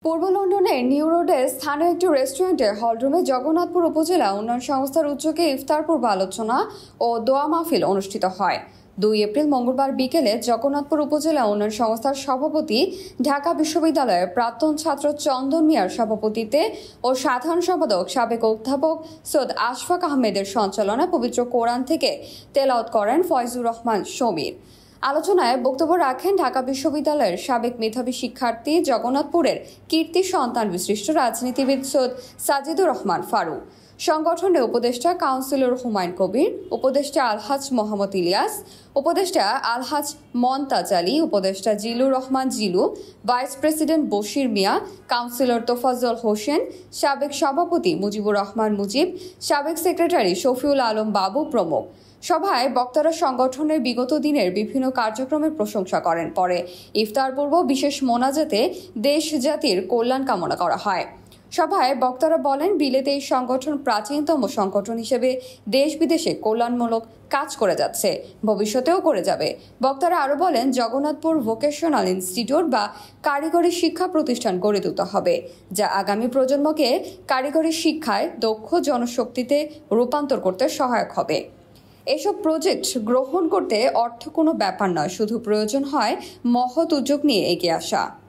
পূর্ব লন্ডনের নিউ রোডের স্থানীয় একটি রেস্টুরেন্টের হলরুমে জগন্নাথপুর উপজেলা উন্নয়ন সংস্থার উদ্যোগে ইফতার পূর্ব আলোচনা ও দোয়া মাহফিল অনুষ্ঠিত হয়। 2 এপ্রিল মঙ্গলবার বিকেলে জগন্নাথপুর উপজেলা উন্নয়ন সংস্থার সভাপতি, ঢাকা বিশ্ববিদ্যালয়ের প্রাক্তন ছাত্র চন্দন মিয়ার সভাপতিত্বে ও সাধারণ সম্পাদক সাবেক অধ্যাপক সৈয়দ আশফাক আহমেদের সঞ্চালনায় পবিত্র কোরআন থেকে তেলাওয়াত করেন ফয়জুর রহমান সমীর। আলোচনায় বক্তব্য রাখেন ঢাকা বিশ্ববিদ্যালয়ের সাবেক মেধাবী শিক্ষার্থী, জগন্নাথপুরের কীর্তি সন্তান বিশিষ্ট রাজনীতিবিদ সৈয়দ সাজিদুর রহমান ফারুক, সংগঠনের উপদেষ্টা কাউন্সিলর হুমায়ুন কবির, উপদেষ্টা আলহাজ মোহাম্মদ ইলিয়াস, উপদেষ্টা আলহাজ মন্তাজ আলী, উপদেষ্টা Zillur Rahman Zillu, vice president Bashir Mia, councillor Tofazzal Hossain, সাবেক সভাপতি মুজিবুর রহমান মুজিব, সাবেক সেক্রেটারি শফিউল আলম বাবু প্রমুখ। সভায় বক্তারা সংগঠনের বিগত দিনের বিভিন্ন কার্যক্রমের প্রশংসা করেন। পরে ইফতার পূর্ব বিশেষ মোনাজাতে দেশ জাতির কল্যাণ কামনা করা হয়। সভায় বক্তারা বলেন, বিলেতে এই সংগঠন প্রাচীনতম সংগঠন হিসেবে দেশ বিদেশে কল্যাণমূলক কাজ করে যাচ্ছে, ভবিষ্যতেও করে যাবে। বক্তারা আরও বলেন, জগন্নাথপুর ভোকেশনাল ইনস্টিটিউট বা কারিগরি শিক্ষা প্রতিষ্ঠান গড়ে তুলতে হবে, যা আগামী প্রজন্মকে কারিগরি শিক্ষায় দক্ষ জনশক্তিতে রূপান্তর করতে সহায়ক হবে। এসব প্রজেক্ট গ্রহণ করতে অর্থ কোনো ব্যাপার নয়, শুধু প্রয়োজন হয় মহৎ উদ্যোগ নিয়ে এগিয়ে আসা।